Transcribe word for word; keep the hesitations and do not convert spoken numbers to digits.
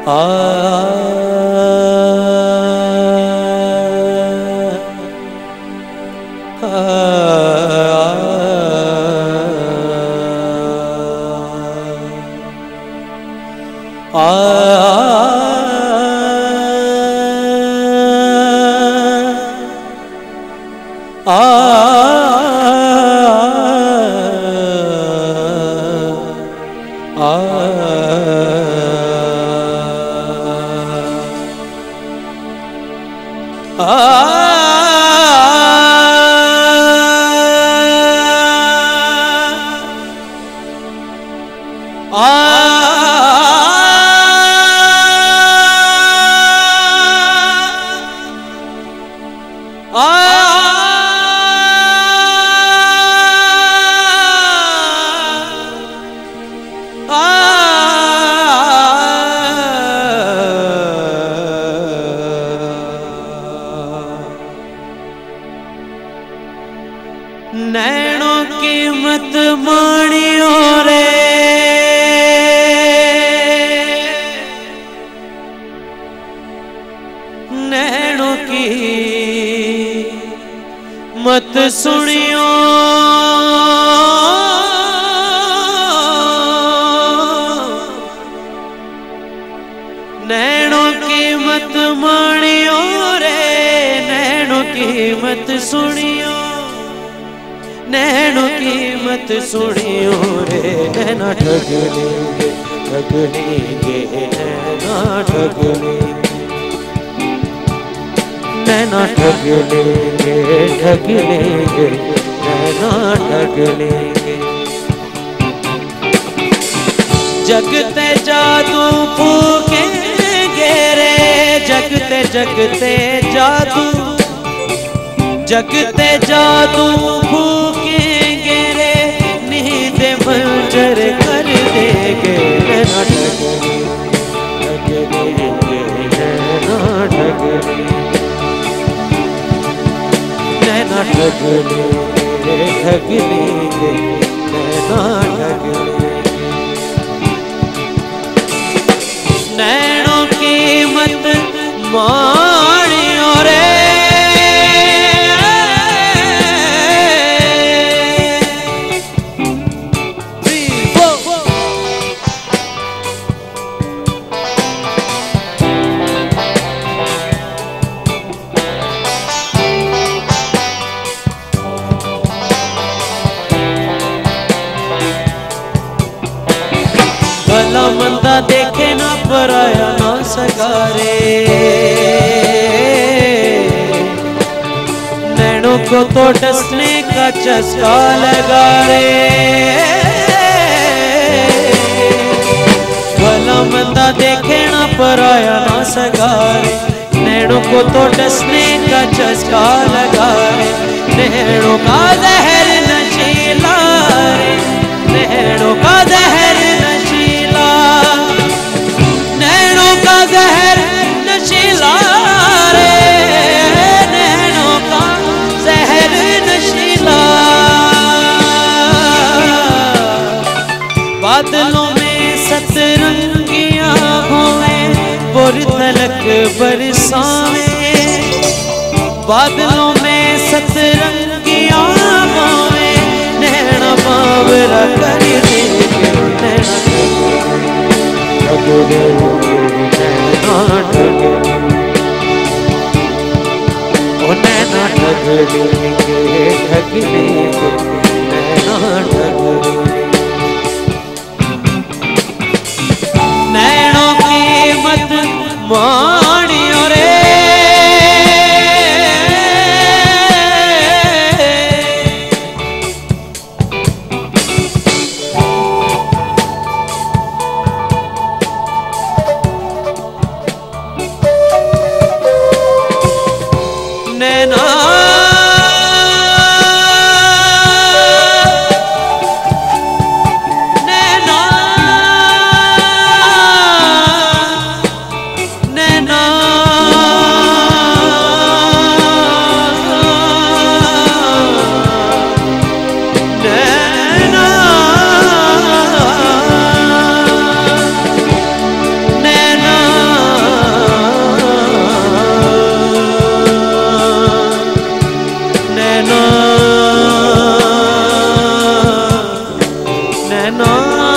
आ नैनों की मत मानियो रे, नैनों की मत सुनियो, नैनों की मत मानियो रे, नैनों की मत सुनियो, नैनों की मत सुनियो रे, नैना ठग लेंगे ठग लेंगे नैना ठग लेंगे, नैना ठग लेंगे ठग लेंगे नैना ठग लेंगे। जगते जादू फूकेंगे रे, जगते जगते जादू, जगते जादू फूकेंगे रे, नींद मंजर कर देंगे नैना ठग लेंगे नैना ठग लेंगे, नैना ठग लेंगे ठग लेंगे नैना ठग लेंगे। नैनों की मत मानियो रे, भला मंदा देखे ना पराया ना सगारे, नैनों को तो डसने का चस्का लगा रे, भला मंदा देखे ना पराया ना सगारे, नैनों को तो डसने का चस्का लगा रे, नैनों का जहर नशीला रे, नैनों का जहर नशीला, नैनों का जहर नशीला रे, नैनों का जहर नशीला। बादलों में सतरंगियां होए बुर तलक बरसावे, बादलों में सतरंगियां होए नैना बावरा कर देंगे, नैना ठग लेंगे नैना ठग ओ नैना ठग लेंगे ठग लेंगे नैना ठग लेंगे। नैनों की मत मानियो रे, नैना नैना नैना हाँ